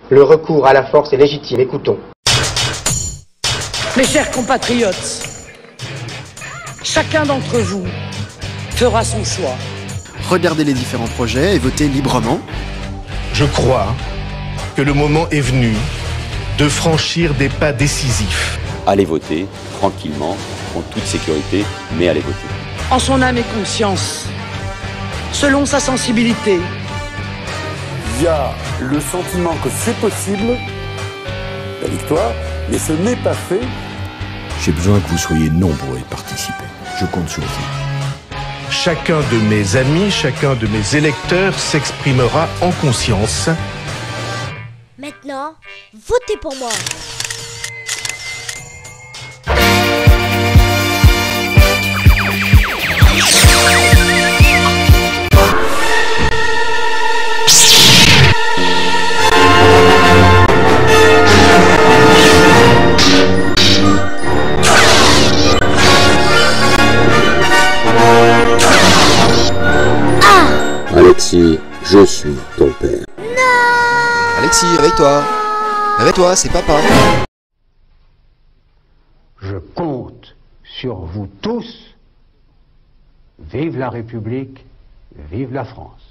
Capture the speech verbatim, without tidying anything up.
Le recours à la force est légitime, écoutons. Mes chers compatriotes, chacun d'entre vous fera son choix. Regardez les différents projets et votez librement. Je crois que le moment est venu de franchir des pas décisifs. Allez voter, tranquillement, en toute sécurité, mais allez voter. En son âme et conscience, selon sa sensibilité. Il y a le sentiment que c'est possible, la victoire, mais ce n'est pas fait. J'ai besoin que vous soyez nombreux et participez. Je compte sur vous. Chacun de mes amis, chacun de mes électeurs s'exprimera en conscience. Maintenant, votez pour moi. Alexis, je suis ton père. Alexis, réveille-toi. Réveille-toi, c'est papa. Je compte sur vous tous. Vive la République, vive la France.